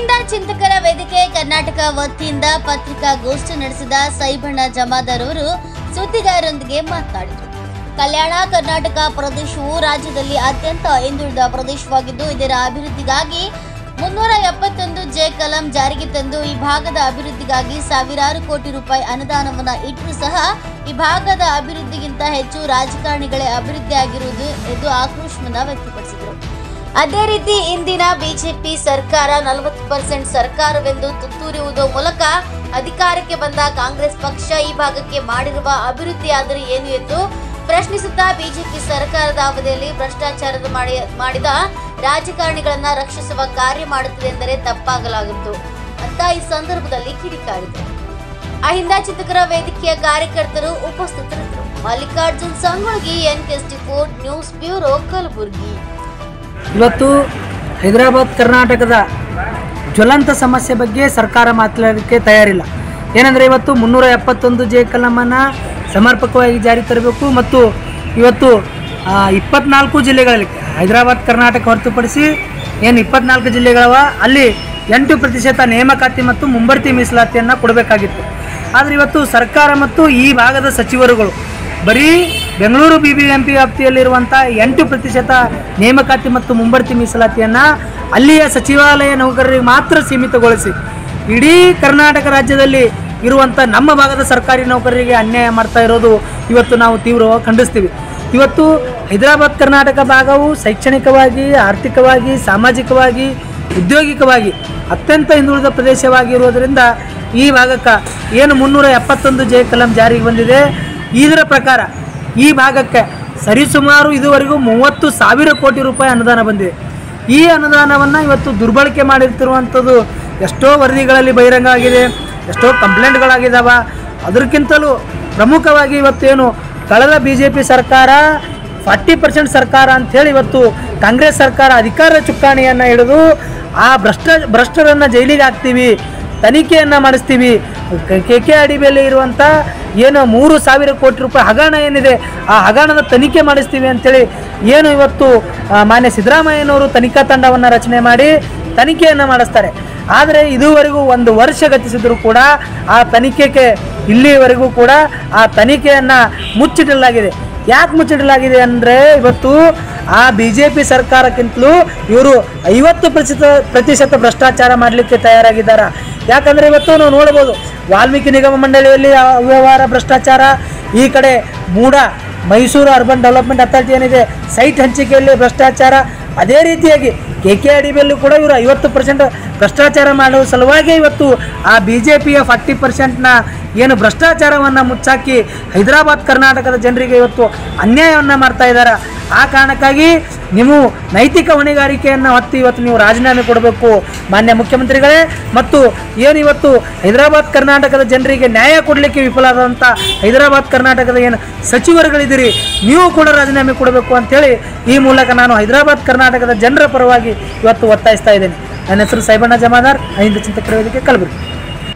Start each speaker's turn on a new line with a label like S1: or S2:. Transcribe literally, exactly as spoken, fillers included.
S1: ಅಹಿಂದ ಚಿಂತಕರ ವೇದಿಕೆ ಕರ್ನಾಟಕ ವತಿಯಿಂದ ಪತ್ರಿಕಾಗೋಷ್ಠಿ ನಡೆಸಿದ ಸೈಬಣ್ಣ ಜಮಾದಾರ್ ಅವರು ಸುದ್ದಿಗಾರರೊಂದಿಗೆ ಮಾತನಾಡಿದರು. ಕಲ್ಯಾಣ ಕರ್ನಾಟಕ ಪ್ರದೇಶವು ರಾಜ್ಯದಲ್ಲಿ ಅತ್ಯಂತ ಹಿಂದುಳಿದ ಪ್ರದೇಶವಾಗಿದ್ದು, ಇದರ ಅಭಿವೃದ್ಧಿಗಾಗಿ ಮುನ್ನೂರ ಎಪ್ಪತ್ತೊಂದು ಜೆ ಕಲಂ ಜಾರಿಗೆ ತಂದು ಈ ಭಾಗದ ಅಭಿವೃದ್ಧಿಗಾಗಿ ಸಾವಿರಾರು ಕೋಟಿ ರೂಪಾಯಿ ಅನುದಾನವನ್ನು ಇಟ್ಟರೂ ಸಹ ಈ ಭಾಗದ ಅಭಿವೃದ್ಧಿಗಿಂತ ಹೆಚ್ಚು ರಾಜಕಾರಣಿಗಳೇ ಅಭಿವೃದ್ಧಿಯಾಗಿರುವುದು ಎಂದು ಆಕ್ರೋಶವನ್ನು ವ್ಯಕ್ತಪಡಿಸಿದರು. ಅದೇ ರೀತಿ ಇಂದಿನ ಬಿಜೆಪಿ ಸರ್ಕಾರ ನಲವತ್ತು ಪರ್ಸೆಂಟ್ ಸರ್ಕಾರವೆಂದು ತುತ್ತೂರಿಯುವುದರ ಮೂಲಕ ಅಧಿಕಾರಕ್ಕೆ ಬಂದ ಕಾಂಗ್ರೆಸ್ ಪಕ್ಷ ಈ ಭಾಗಕ್ಕೆ ಮಾಡಿರುವ ಅಭಿವೃದ್ಧಿಯಾದರೆ ಏನು ಎಂದು ಪ್ರಶ್ನಿಸುತ್ತಾ ಬಿಜೆಪಿ ಸರ್ಕಾರದ ಅವಧಿಯಲ್ಲಿ ಭ್ರಷ್ಟಾಚಾರದ ಮಾಡಿದ ರಾಜಕಾರಣಿಗಳನ್ನ ರಕ್ಷಿಸುವ ಕಾರ್ಯ ಮಾಡುತ್ತದೆ ಎಂದರೆ ತಪ್ಪಾಗಲಾಗದು ಅಂತ ಈ ಸಂದರ್ಭದಲ್ಲಿ ಕಿಡಿಕಾರಿದರು. ಅಹಿಂದ ಚಿಂತಕರ ವೇದಿಕೆಯ ಕಾರ್ಯಕರ್ತರು ಉಪಸ್ಥಿತರಿದ್ದರು. Mallikarjun Sangolgi, N K S T four news bureau, Kalaburagi.
S2: ಇವತ್ತು ಹೈದರಾಬಾದ್ ಕರ್ನಾಟಕದ ಜ್ವಲಂತ ಸಮಸ್ಯೆ ಬಗ್ಗೆ ಸರ್ಕಾರ ಮಾತನಾಡಲಿಕ್ಕೆ ತಯಾರಿಲ್ಲ. ಏನಂದರೆ ಇವತ್ತು ಮುನ್ನೂರ ಎಪ್ಪತ್ತೊಂದು ಜೆ ಕಲಮನ್ನು ಸಮರ್ಪಕವಾಗಿ ಜಾರಿ ತರಬೇಕು ಮತ್ತು ಇವತ್ತು ಇಪ್ಪತ್ನಾಲ್ಕು ಜಿಲ್ಲೆಗಳಲ್ಲಿ ಹೈದರಾಬಾದ್ ಕರ್ನಾಟಕ ಹೊರತುಪಡಿಸಿ ಏನು ಇಪ್ಪತ್ನಾಲ್ಕು ಜಿಲ್ಲೆಗಳವ ಅಲ್ಲಿ ಎಂಟು ಪ್ರತಿಶತ ನೇಮಕಾತಿ ಮತ್ತು ಮುಂಬಡ್ತಿ ಮೀಸಲಾತಿಯನ್ನು ಕೊಡಬೇಕಾಗಿತ್ತು. ಆದರೆ ಇವತ್ತು ಸರ್ಕಾರ ಮತ್ತು ಈ ಭಾಗದ ಸಚಿವರುಗಳು ಬರೀ Bengaluru B B M P ವ್ಯಾಪ್ತಿಯಲ್ಲಿರುವಂಥ ಎಂಟು ಪ್ರತಿಶತ ನೇಮಕಾತಿ ಮತ್ತು ಮುಂಬಡ್ತಿ ಮೀಸಲಾತಿಯನ್ನು ಅಲ್ಲಿಯ ಸಚಿವಾಲಯ ನೌಕರರಿಗೆ ಮಾತ್ರ ಸೀಮಿತಗೊಳಿಸಿ ಇಡೀ ಕರ್ನಾಟಕ ರಾಜ್ಯದಲ್ಲಿ ಇರುವಂಥ ನಮ್ಮ ಭಾಗದ ಸರ್ಕಾರಿ ನೌಕರರಿಗೆ ಅನ್ಯಾಯ ಮಾಡ್ತಾ ಇರೋದು ಇವತ್ತು ನಾವು ತೀವ್ರವಾಗಿ ಖಂಡಿಸ್ತೀವಿ. ಇವತ್ತು ಹೈದರಾಬಾದ್ ಕರ್ನಾಟಕ ಭಾಗವು ಶೈಕ್ಷಣಿಕವಾಗಿ, ಆರ್ಥಿಕವಾಗಿ, ಸಾಮಾಜಿಕವಾಗಿ, ಉದ್ಯೋಗಿಕವಾಗಿ ಅತ್ಯಂತ ಹಿಂದುಳಿದ ಪ್ರದೇಶವಾಗಿರುವುದರಿಂದ ಈ ಭಾಗಕ್ಕೆ ಏನು ಮುನ್ನೂರ ಎಪ್ಪತ್ತೊಂದು ಜೆ ಕಲಂ ಜಾರಿಗೆ ಬಂದಿದೆ, ಇದರ ಪ್ರಕಾರ ಈ ಭಾಗಕ್ಕೆ ಸರಿಸುಮಾರು ಇದುವರೆಗೂ ಮೂವತ್ತು ಸಾವಿರ ಕೋಟಿ ರೂಪಾಯಿ ಅನುದಾನ ಬಂದಿದೆ. ಈ ಅನುದಾನವನ್ನು ಇವತ್ತು ದುರ್ಬಳಕೆ ಮಾಡಿರ್ತಿರುವಂಥದ್ದು ಎಷ್ಟೋ ವರದಿಗಳಲ್ಲಿ ಬಹಿರಂಗ ಆಗಿದೆ, ಎಷ್ಟೋ ಕಂಪ್ಲೇಂಟ್ಗಳಾಗಿದ್ದಾವೆ. ಅದಕ್ಕಿಂತಲೂ ಪ್ರಮುಖವಾಗಿ ಇವತ್ತೇನು ಕಳೆದ ಬಿ ಜೆ ಪಿ ಸರ್ಕಾರ ಫಾರ್ಟಿ ಪರ್ಸೆಂಟ್ ಸರ್ಕಾರ ಅಂಥೇಳಿ ಇವತ್ತು ಕಾಂಗ್ರೆಸ್ ಸರ್ಕಾರ ಅಧಿಕಾರ ಚುಕ್ಕಾಣಿಯನ್ನು ಹಿಡಿದು ಆ ಭ್ರಷ್ಟ ಭ್ರಷ್ಟರನ್ನು ಜೈಲಿಗೆ ಹಾಕ್ತೀವಿ, ತನಿಖೆಯನ್ನು ಮಾಡಿಸ್ತೀವಿ, ಕೆ ಕೆ ಅಡಿಬೆಯಲ್ಲಿ ಇರುವಂಥ ಏನು ಮೂರು ಸಾವಿರ ಕೋಟಿ ರೂಪಾಯಿ ಹಗರಣ ಏನಿದೆ ಆ ಹಗರಣದ ತನಿಖೆ ಮಾಡಿಸ್ತೀವಿ ಅಂಥೇಳಿ ಏನು ಇವತ್ತು ಮಾನ್ಯ ಸಿದ್ದರಾಮಯ್ಯನವರು ತನಿಖಾ ತಂಡವನ್ನು ರಚನೆ ಮಾಡಿ ತನಿಖೆಯನ್ನು ಮಾಡಿಸ್ತಾರೆ. ಆದರೆ ಇದುವರೆಗೂ ಒಂದು ವರ್ಷ ಗತಿಸಿದರೂ ಕೂಡ ಆ ತನಿಖೆಗೆ ಇಲ್ಲಿವರೆಗೂ ಕೂಡ ಆ ತನಿಖೆಯನ್ನು ಮುಚ್ಚಿಡಲಾಗಿದೆ. ಯಾಕೆ ಮುಚ್ಚಿಡಲಾಗಿದೆ ಅಂದರೆ ಇವತ್ತು ಆ ಬಿ ಜೆ ಪಿ ಸರ್ಕಾರಕ್ಕಿಂತಲೂ ಇವರು ಐವತ್ತು ಪ್ರತಿಶತ ಪ್ರತಿಶತ ಭ್ರಷ್ಟಾಚಾರ ಮಾಡಲಿಕ್ಕೆ ತಯಾರಾಗಿದ್ದಾರೆ. ಯಾಕಂದರೆ ಇವತ್ತು ನಾವು ನೋಡ್ಬೋದು, ವಾಲ್ಮೀಕಿ ನಿಗಮ ಮಂಡಳಿಯಲ್ಲಿ ಅವ್ಯವಹಾರ ಭ್ರಷ್ಟಾಚಾರ, ಈ ಕಡೆ MUDA Mysuru urban development authority ಏನಿದೆ ಸೈಟ್ ಹಂಚಿಕೆಯಲ್ಲಿ ಭ್ರಷ್ಟಾಚಾರ, ಅದೇ ರೀತಿಯಾಗಿ ಕೆ ಕೆ ಅಡಿಬೆಲ್ಲೂ ಕೂಡ ಇವರು ಐವತ್ತು ಪರ್ಸೆಂಟ್ ಭ್ರಷ್ಟಾಚಾರ ಮಾಡುವ ಸಲುವಾಗಿ ಇವತ್ತು ಆ ಬಿ ಜೆ ಪಿಯ ಫಾರ್ಟಿ ಪರ್ಸೆಂಟ್ನ ಏನು ಭ್ರಷ್ಟಾಚಾರವನ್ನು ಮುಚ್ಚಾಕಿ ಹೈದರಾಬಾದ್ ಕರ್ನಾಟಕದ ಜನರಿಗೆ ಇವತ್ತು ಅನ್ಯಾಯವನ್ನು ಮಾಡ್ತಾ ಇದ್ದಾರೆ. ಆ ಕಾರಣಕ್ಕಾಗಿ ನೀವು ನೈತಿಕ ಹೊಣೆಗಾರಿಕೆಯನ್ನು ಹೊತ್ತು ಇವತ್ತು ನೀವು ರಾಜೀನಾಮೆ ಕೊಡಬೇಕು ಮಾನ್ಯ ಮುಖ್ಯಮಂತ್ರಿಗಳೇ. ಮತ್ತು ಏನು ಇವತ್ತು ಹೈದರಾಬಾದ್ ಕರ್ನಾಟಕದ ಜನರಿಗೆ ನ್ಯಾಯ ಕೊಡಲಿಕ್ಕೆ ವಿಫಲವಾದಂಥ ಹೈದರಾಬಾದ್ ಕರ್ನಾಟಕದ ಏನು ಸಚಿವರುಗಳಿದ್ದೀರಿ, ನೀವು ಕೂಡ ರಾಜೀನಾಮೆ ಕೊಡಬೇಕು ಅಂಥೇಳಿ ಈ ಮೂಲಕ ನಾನು ಹೈದರಾಬಾದ್ ಕರ್ನಾಟಕದ ಜನರ ಪರವಾಗಿ ಇವತ್ತು ಒತ್ತಾಯಿಸ್ತಾ ಇದ್ದೇನೆ. ನನ್ನ ಹೆಸರು ಸೈಬಣ್ಣ ಜಮಾದಾರ್, ಅಹಿಂದ ಚಿಂತಕರ ವೇದಿಕೆ, ಕಲಬುರಗಿ.